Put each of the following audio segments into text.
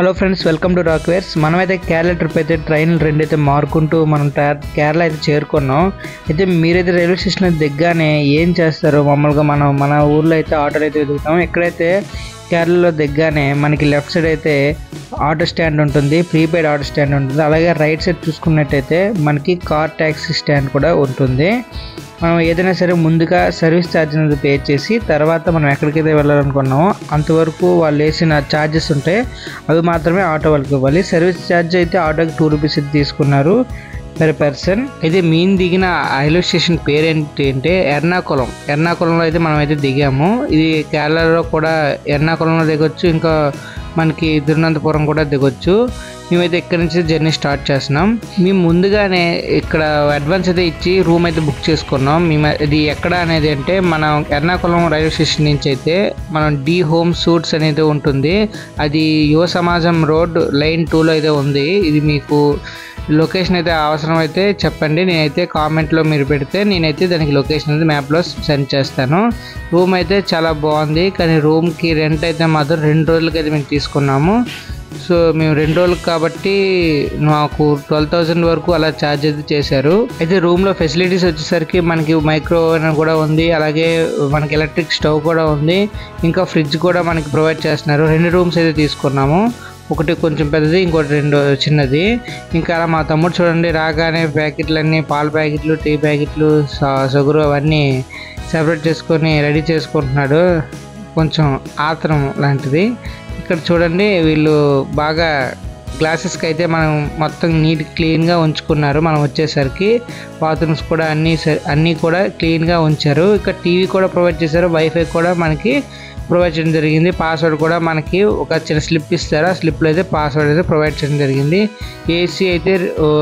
Hello friends, welcome to రాక్వేర్స్. మనమైతే Kerala trip అయితే ట్రైన్ రెండైతే మారుకుంటూ మనం కేరళ అయితే చేరుకున్నాం. అయితే మీరైతే రైల్వే స్టేషన్ దిగ్గానే ఏం చేస్తారు? మామూలుగా మన ఊర్లో అయితే ఆటోలు అయితే వెతుకుతాం. ఎక్కడైతే కేరళలో దిగ్గానే మనకి లెఫ్ట్ సైడ్ అయితే ఆటో స్టాండ్ ఉంటుంది, ప్రీపెయిడ్ ఆటో స్టాండ్ ఉంటుంది. అలాగే రైట్ సైడ్ చూసుకున్నట్టయితే మనకి కార్ ట్యాక్సీ స్టాండ్ కూడా ఉంటుంది. మనం ఏదైనా సరే ముందుగా సర్వీస్ ఛార్జ్ అనేది పే చేసి తర్వాత మనం ఎక్కడికైతే వెళ్ళాలనుకున్నామో అంతవరకు వాళ్ళు వేసిన ఛార్జెస్ ఉంటాయి, అవి మాత్రమే ఆటో వాళ్ళకి ఇవ్వాలి. సర్వీస్ ఛార్జ్ అయితే ఆటోకి 2 రూపీస్ తీసుకున్నారు పర్ పర్సన్. అయితే మేము దిగిన రైల్వే స్టేషన్ పేరు ఏంటి అంటే ఎర్నాకులంలో అయితే మనం అయితే దిగాము. ఇది కేరళలో కూడా ఎర్నాకులంలో దిగొచ్చు, ఇంకా మనకి తిరువనంతపురం కూడా దిగొచ్చు. మేమైతే ఇక్కడి నుంచి జర్నీ స్టార్ట్ చేస్తున్నాం. మేము ముందుగానే ఇక్కడ అడ్వాన్స్ అయితే ఇచ్చి రూమ్ అయితే బుక్ చేసుకున్నాం. మేము ఇది ఎక్కడ అనేది అంటే మనం ఎర్నాకులం రైల్వే స్టేషన్ నుంచి అయితే మనం డి హోమ్ సూట్స్ అనేది ఉంటుంది. అది యువ సమాజం రోడ్ లైన్ 2లో అయితే ఉంది. ఇది మీకు లొకేషన్ అయితే అవసరం అయితే చెప్పండి, నేనైతే కామెంట్లో మీరు పెడితే నేనైతే దానికి లొకేషన్ అయితే మ్యాప్లో సెండ్ చేస్తాను. రూమ్ అయితే చాలా బాగుంది, కానీ రూమ్కి రెంట్ అయితే మాత్రం 2 రోజులకి అయితే మేము తీసుకున్నాము. సో మేము 2 రోజులకు కాబట్టి నాకు 12,000 వరకు అలా ఛార్జ్ అయితే చేశారు. అయితే రూమ్లో ఫెసిలిటీస్ వచ్చేసరికి మనకి మైక్రో ఓవెన్ కూడా ఉంది, అలాగే మనకి ఎలక్ట్రిక్ స్టవ్ కూడా ఉంది, ఇంకా ఫ్రిడ్జ్ కూడా మనకి ప్రొవైడ్ చేస్తున్నారు. 2 రూమ్స్ అయితే తీసుకున్నాము, ఒకటి కొంచెం పెద్దది, ఇంకోటి 2 చిన్నది. ఇంకా అలా మా తమ్ముడు చూడండి రాగానే ప్యాకెట్లన్నీ, పాల ప్యాకెట్లు, టీ ప్యాకెట్లు, సగురు అవన్నీ సెపరేట్ చేసుకొని రెడీ చేసుకుంటున్నాడు. కొంచెం ఆత్రం లాంటిది. ఇక్కడ చూడండి వీళ్ళు బాగా గ్లాసెస్కి అయితే మనం మొత్తం నీట్ క్లీన్గా ఉంచుకున్నారు. మనం వచ్చేసరికి బాత్రూమ్స్ కూడా అన్నీ కూడా క్లీన్గా ఉంచారు. ఇక్కడ టీవీ కూడా ప్రొవైడ్ చేశారు, వైఫై కూడా మనకి ప్రొవైడ్ చేయడం జరిగింది. పాస్వర్డ్ కూడా మనకి ఒక చిన్న స్లిప్ ఇస్తారు, ఆ స్లిప్లో అయితే పాస్వర్డ్ అయితే ప్రొవైడ్ చేయడం జరిగింది. ఏసీ అయితే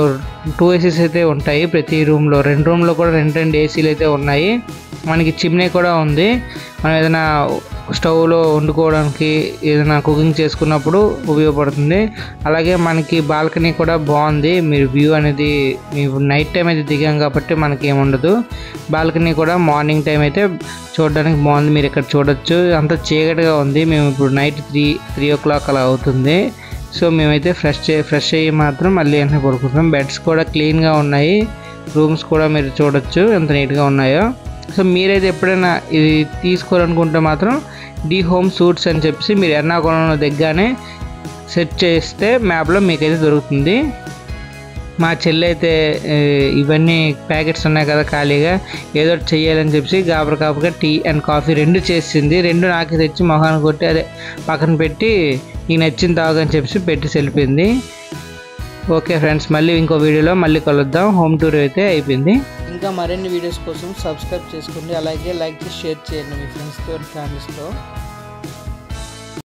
2 ఏసీస్ అయితే ఉంటాయి ప్రతి రూమ్లో. 2 రూమ్లో కూడా 2 ఏసీలు అయితే ఉన్నాయి. మనకి చిమ్నీ కూడా ఉంది, మనం ఏదైనా స్టవ్లో వండుకోవడానికి ఏదైనా కుకింగ్ చేసుకున్నప్పుడు ఉపయోగపడుతుంది. అలాగే మనకి బాల్కనీ కూడా బాగుంది. మీరు వ్యూ అనేది మేము నైట్ టైం అయితే దిగాం కాబట్టి మనకి ఏముండదు. బాల్కనీ కూడా మార్నింగ్ టైం అయితే చూడడానికి బాగుంది, మీరు ఇక్కడ చూడొచ్చు. అంత చీకటిగా ఉంది. మేము ఇప్పుడు నైట్ 3 o'clock అలా అవుతుంది. సో మేమైతే ఫ్రెష్ అయ్యి మాత్రం మళ్ళీ వెంటనే పడుకుంటాం. బెడ్స్ కూడా క్లీన్గా ఉన్నాయి, రూమ్స్ కూడా మీరు చూడొచ్చు ఎంత నీట్గా ఉన్నాయో. సో మీరైతే ఎప్పుడైనా ఇది తీసుకోవాలనుకుంటే మాత్రం డి హోమ్ సూట్స్ అని చెప్పేసి మీరు ఎర్నాకులంలో దగ్గరనే సెర్చ్ చేస్తే మ్యాప్లో మీకైతే దొరుకుతుంది. మా చెల్లి అయితే ఇవన్నీ ప్యాకెట్స్ ఉన్నాయి కదా ఖాళీగా, ఏదో ఒకటి చెయ్యాలని చెప్పి గాబరగా టీ అండ్ కాఫీ 2 చేసింది. 2 నాకు తెచ్చి మొహాన్ని కొట్టి అదే పక్కన పెట్టి నీకు నచ్చింది తాగని చెప్పి పెట్టి వెళ్ళిపోయింది. ఓకే ఫ్రెండ్స్, మళ్ళీ ఇంకో వీడియోలో మళ్ళీ కలుద్దాం. హోమ్ టూర్ అయితే అయిపోయింది. ఇంకా మరిన్ని వీడియోస్ కోసం సబ్స్క్రైబ్ చేసుకోండి, అలాగే లైక్ చేసి షేర్ చేయండి మీ ఫ్రెండ్స్తో, ఫ్యామిలీస్తో.